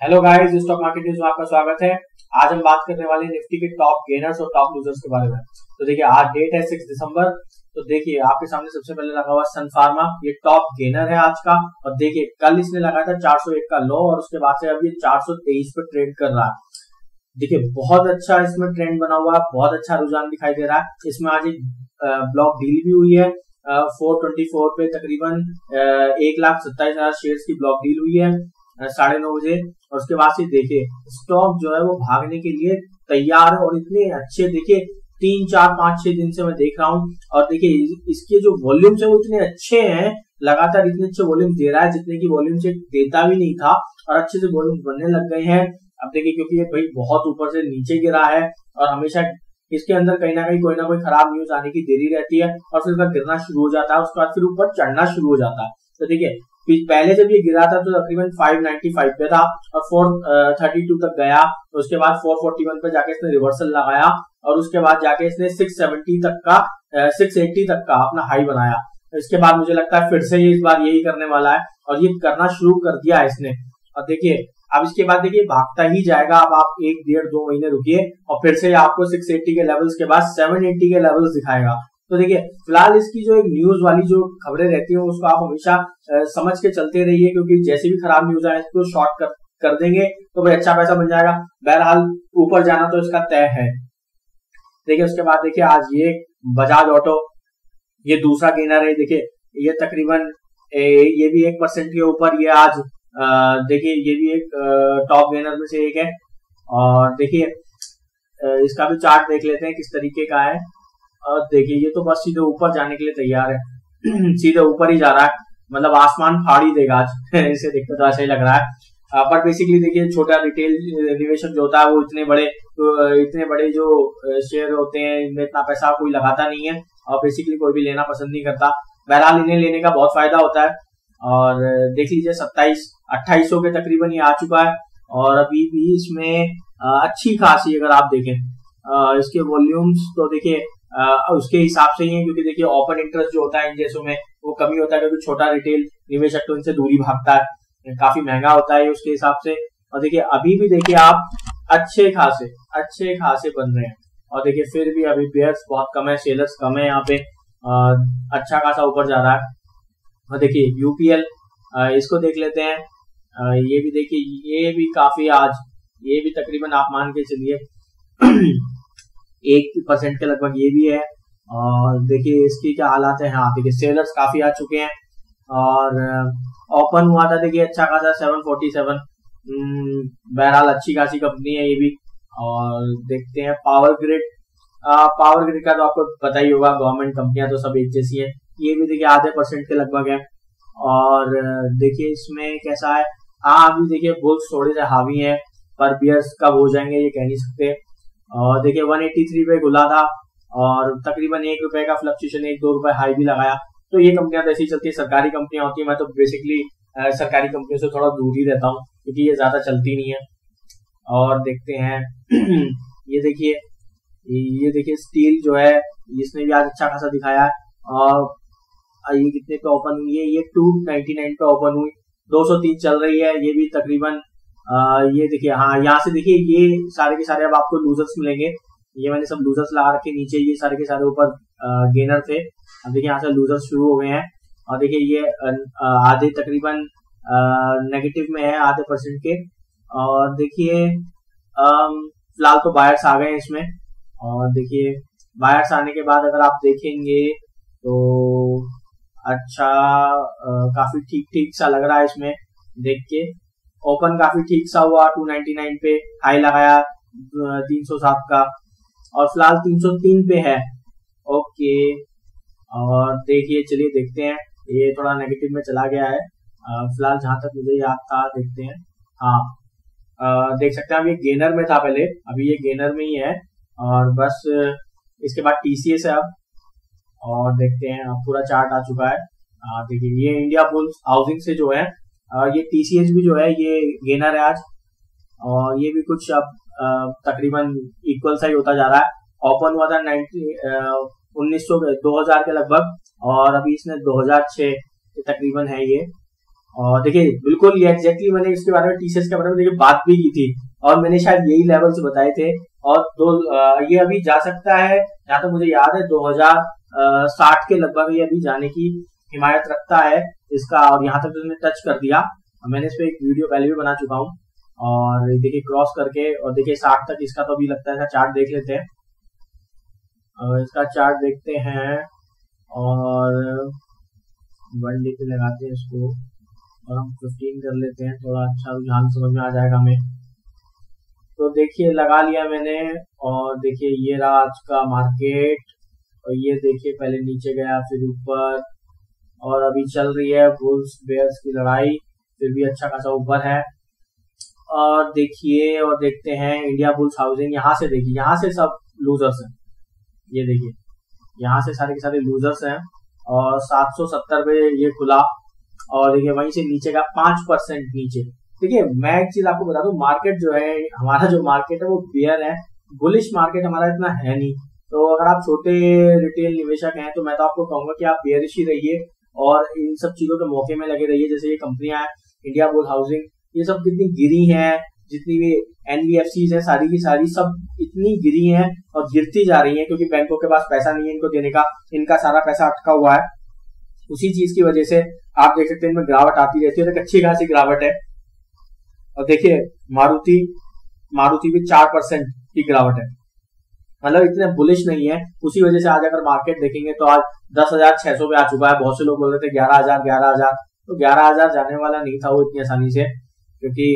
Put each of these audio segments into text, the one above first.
Hello guys, stock market news में आपका स्वागत है। आज हम बात करने वाले हैं निफ्टी के टॉप गेनर्स और टॉप लूजर्स के बारे में। तो देखिए, आज डेट है 6 दिसंबर। तो देखिए, आपके सामने सबसे पहले लगा हुआ सन फार्मा, ये टॉप गेनर है आज का। और देखिए, कल इसने लगाया था 401 का लो और उसके बाद से अभी 423 पे ट्रेड कर रहा है। देखिए, बहुत अच्छा इसमें ट्रेंड बना हुआ है, बहुत अच्छा रुझान दिखाई दे रहा है। इसमें आज एक ब्लॉक डील भी हुई है 424 पे, तकरीबन 1,27,000 शेयर्स की ब्लॉक डील हुई है 9:30 बजे। और उसके बाद से देखिए, स्टॉक जो है वो भागने के लिए तैयार है और इतने अच्छे, देखिए 3, 4, 5, 6 दिन से मैं देख रहा हूँ। और देखिए, इसके जो वॉल्यूम्स है वो इतने अच्छे हैं, लगातार इतने अच्छे वॉल्यूम दे रहा है जितने की वॉल्यूम से देता भी नहीं था, और अच्छे से वॉल्यूम बनने लग गए हैं। अब देखिए, क्योंकि ये भाई बहुत ऊपर से नीचे गिरा है और हमेशा इसके अंदर कहीं ना कहीं कोई ना कोई खराब न्यूज आने की देरी रहती है और फिर उसका गिरना शुरू हो जाता है, उसके बाद फिर ऊपर चढ़ना शुरू हो जाता है। तो देखिए, पहले जब ये गिरा था तो तकरीबन 595 पे था और 432 तक गया। तो उसके बाद 441 पे जाके इसने रिवर्सल लगाया और उसके बाद जाके इसने 680 तक का 680 तक का अपना हाई बनाया। इसके बाद मुझे लगता है फिर से ये इस बार यही करने वाला है और ये करना शुरू कर दिया है इसने। और देखिए, अब इसके बाद देखिए भागता ही जाएगा। अब आप 1, 1.5, 2 महीने रुकिए और फिर से आपको 680 के लेवल्स के बाद 780 के लेवल्स दिखाएगा। तो देखिए, फिलहाल इसकी जो एक न्यूज वाली जो खबरें रहती हैं उसको आप हमेशा समझ के चलते रहिए, क्योंकि जैसे भी खराब न्यूज आए इसको शॉर्ट कर देंगे तो भाई अच्छा पैसा बन जाएगा। बहरहाल ऊपर जाना तो इसका तय है। देखिए, उसके बाद देखिए, आज ये बजाज ऑटो, ये दूसरा गेनर है। देखिए, ये तकरीबन ये भी 1% के ऊपर, ये आज देखिए ये भी एक टॉप गेनर में से एक है। और देखिए, इसका भी चार्ट देख लेते हैं किस तरीके का है। और देखिए, ये तो बस सीधे ऊपर जाने के लिए तैयार है सीधे ऊपर ही जा रहा है, मतलब आसमान फाड़ ही देगा आज इसे देखते तो ऐसा ही लग रहा है। पर बेसिकली देखिए, छोटा रिटेल निवेशक जो होता है वो इतने बड़े जो शेयर होते हैं इनमें इतना पैसा कोई लगाता नहीं है और बेसिकली कोई भी लेना पसंद नहीं करता। बहरहाल इन्हें लेने का बहुत फायदा होता है। और देख लीजिए, 2800 के तकरीबन ये आ चुका है और अभी भी इसमें अच्छी खासी, अगर आप देखें इसके वॉल्यूम्स तो देखिए उसके हिसाब से ही है, क्योंकि देखिए ओपन इंटरेस्ट जो होता है इन जैसों में वो कमी होता है, क्योंकि छोटा रिटेल निवेशक तो इनसे दूरी भागता है, काफी महंगा होता है उसके हिसाब से। और देखिए, अभी भी देखिए आप अच्छे खासे बन रहे हैं। और देखिए, फिर भी अभी बेयर्स बहुत कम है, सेलर्स कम है यहाँ पे, अच्छा खासा ऊपर जा रहा है। और देखिए, यूपीएल इसको देख लेते हैं। ये भी देखिए, ये भी काफी आज, ये भी तकरीबन आप मान के चलिए 1% के लगभग ये भी है। और देखिए इसकी क्या हालात है। हाँ देखिए, सेलर्स काफी आ चुके हैं और ओपन हुआ था देखिए अच्छा खासा 747। बहरहाल अच्छी खासी कंपनी है ये भी। और देखते हैं पावर ग्रिड का तो आपको पता ही होगा, गवर्नमेंट कंपनियां तो सब एक जैसी हैं। ये भी देखिए आधे % के लगभग है। और देखिए इसमें कैसा है, हाँ अभी देखिए बुल्स थोड़े से हावी हैं, पर बियर्स कब हो जाएंगे ये कह नहीं सकते। और देखिए 183 पे खुला था और तकरीबन ₹1 का फ्लक्चुएशन, ₹1-2 हाई भी लगाया। तो ये कंपनियां तो ऐसी ही चलती है, सरकारी कंपनियां होती है। मैं तो बेसिकली सरकारी कंपनियों से थोड़ा दूर ही रहता हूँ क्योंकि ये ज्यादा चलती नहीं है। और देखते हैं ये देखिए स्टील जो है इसने भी आज अच्छा खासा दिखाया है। और ये कितने पे ओपन हुई है, ये 299 पे ओपन हुई, 203 चल रही है ये भी तकरीबन। ये देखिए, हाँ यहाँ से देखिए ये सारे के सारे अब आपको लूजर्स मिलेंगे। ये मैंने सब लूजर्स लगा रखे, नीचे ये सारे के सारे ऊपर गेनर थे। अब देखिए यहाँ से लूजर्स शुरू हो गए हैं। और देखिए ये आधे तकरीबन नेगेटिव में है, आधे % के। और देखिए फिलहाल तो बायर्स आ गए हैं इसमें। और देखिए बायर्स आने के बाद अगर आप देखेंगे तो अच्छा काफी ठीक सा लग रहा है इसमें देख के। ओपन काफी ठीक सा हुआ 299 पे, हाई लगाया 307 का और फिलहाल 303 पे है। ओके, और देखिए चलिए देखते हैं, ये थोड़ा नेगेटिव में चला गया है फिलहाल जहां तक मुझे याद था। देखते हैं, हाँ देख सकते हैं अब ये गेनर में था पहले, अभी ये गेनर में ही है। और बस इसके बाद टीसीएस है अब। और देखते हैं, अब पूरा चार्ट आ चुका है। देखिए ये इंडिया बुल्स हाउसिंग से जो है, ये टीसीएस भी जो है ये गेनर है आज। और ये भी कुछ अब तकरीबन इक्वल सा ही होता जा रहा है। ओपन हुआ था 2000 के लगभग और अभी इसने 2006 तकरीबन है ये। और देखिए बिल्कुल ये एग्जैक्टली मैंने इसके बारे में टीसीएस के बारे में देखिए बात भी की थी और मैंने शायद यही लेवल्स बताए थे। और ये अभी जा सकता है जहां तक मुझे याद है 2060 के लगभग ये अभी जाने की हिमायत रखता है इसका। और यहाँ तक तो इसने टच कर दिया, मैंने इस पे एक वीडियो पहले भी बना चुका हूँ। और देखिए क्रॉस करके और देखिए 60 तक इसका तो अभी लगता है इसका चार्ट देख लेते हैं। इसका चार्ट देखते हैं और 1 डे पे लगाते हैं इसको और हम 15 कर लेते हैं, थोड़ा अच्छा रुझान समझ में आ जाएगा हमें। तो देखिए लगा लिया मैंने और देखिए ये रहा आज का मार्केट। और ये देखिए पहले नीचे गया फिर ऊपर और अभी चल रही है बुल्स बेयर्स की लड़ाई, फिर भी अच्छा खासा ऊपर है। और देखिए और देखते हैं इंडिया बुल्स हाउसिंग, यहाँ से देखिए यहाँ से सब लूजर्स हैं, ये देखिए यहाँ से सारे के सारे लूजर्स हैं। और 770 पे ये खुला और देखिए वहीं से नीचे का 5% नीचे। देखिए मैं एक चीज आपको बता दूं, मार्केट जो है हमारा जो मार्केट है वो बेयर है, बुलिश मार्केट हमारा इतना है नहीं। तो अगर आप छोटे रिटेल निवेशक हैं तो मैं तो आपको कहूंगा कि आप बेयरिश ही रहिए और इन सब चीजों के मौके में लगे रहिए। जैसे ये कंपनियां हैं इंडिया बुल हाउसिंग, ये सब कितनी गिरी हैं, जितनी भी एनबीएफसीज है सारी की सारी सब इतनी गिरी हैं और गिरती जा रही हैं क्योंकि बैंकों के पास पैसा नहीं है इनको देने का, इनका सारा पैसा अटका हुआ है। उसी चीज की वजह से आप देख सकते हैं इनमें गिरावट आती रहती है, तो अच्छी खासी गिरावट है। और देखिए मारुति भी 4% की गिरावट है, मतलब इतने बुलिश नहीं है। उसी वजह से आज अगर मार्केट देखेंगे तो आज 10,600 पे आ चुका है। बहुत से लोग बोल रहे थे 11,000, तो 11,000 जाने वाला नहीं था वो इतनी आसानी से, क्योंकि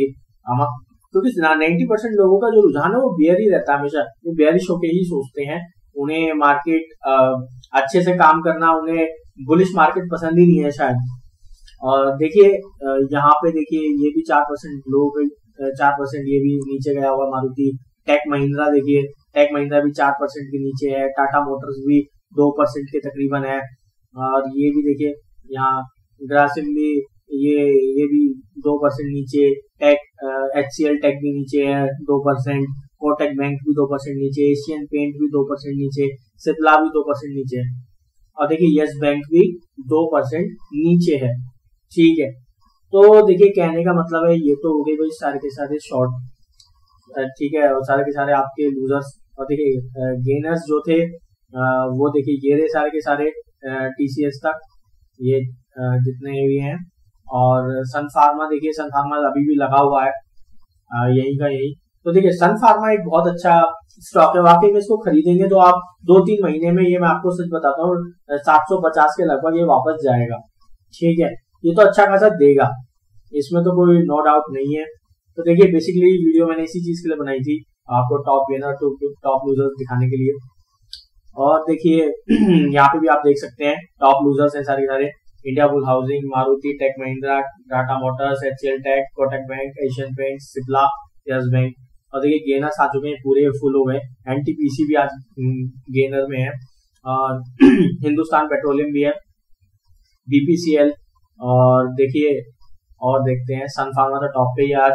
90% लोगों का जो रुझान है वो बेयर ही रहता है हमेशा, वो बेयरिश होके ही सोचते हैं। उन्हें मार्केट अच्छे से काम करना, उन्हें बुलिश मार्केट पसंद ही नहीं है शायद। और देखिए यहाँ पे देखिए ये भी 4% लोग 4% ये भी नीचे गया हुआ मारुति। टेक महिंद्रा देखिए, टेक महिंद्रा भी 4% के नीचे है। टाटा मोटर्स भी 2% के तकरीबन है। और ये भी देखिए यहाँ ग्रासिम भी ये भी 2% नीचे। टेक HCL टेक भी नीचे है 2%। कोटक बैंक भी 2% नीचे। एशियन पेंट भी 2% नीचे। सिप्ला भी 2% नीचे है। और देखिए यस बैंक भी 2% नीचे है। ठीक है, तो देखिए कहने का मतलब है ये तो हो गए भाई सारे के सारे शॉर्ट, ठीक है, और सारे के सारे आपके लूजर्स। और देखिए गेनर्स जो थे वो देखिए ये रहे सारे के सारे टीसीएस तक ये जितने भी हैं। और सन फार्मा देखिए, सन फार्मा अभी भी लगा हुआ है यही का यही। तो देखिए सन फार्मा एक बहुत अच्छा स्टॉक है, वाकई में इसको खरीदेंगे तो आप 2-3 महीने में, ये मैं आपको सच बताता हूँ, 750 के लगभग ये वापस जाएगा। ठीक है, ये तो अच्छा खासा देगा, इसमें तो कोई नो डाउट नहीं है। तो देखिए बेसिकली वीडियो मैंने इसी चीज के लिए बनाई थी, आपको टॉप गेनर टॉप लूजर्स दिखाने के लिए। और देखिए यहाँ पे भी आप देख सकते हैं टॉप लूजर्स हैं सारे सारे, India Bull Housing, Maruti, Tech Mahindra, Tata Motors, HCL Tech, Kotak Bank, Asian Paint, Cipla, Yes Bank. और देखिए गेनर्स आ चुके हैं, पूरे फुल हो गए। एनटीपीसी भी आज गेनर में है और हिंदुस्तान पेट्रोलियम भी है, BPCL। और देखिए और देखते हैं सन फार्मा तो टॉप पे ही आज।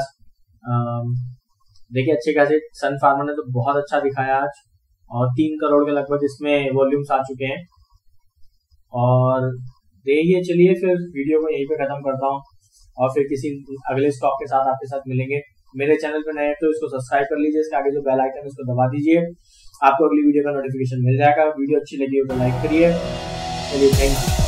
देखिए अच्छे खासे सन फार्मा ने तो बहुत अच्छा दिखाया आज और 3 करोड़ के लगभग इसमें वॉल्यूम्स आ चुके हैं। और देखिए चलिए फिर वीडियो को यहीं पे खत्म करता हूँ और फिर किसी अगले स्टॉक के साथ आपके साथ मिलेंगे। मेरे चैनल पे नए तो इसको सब्सक्राइब कर लीजिए, इसके आगे जो बेल आइकन है उसको दबा दीजिए, आपको अगली वीडियो का नोटिफिकेशन मिल जाएगा। वीडियो अच्छी लगी हो तो लाइक करिए। चलिए थैंक यू।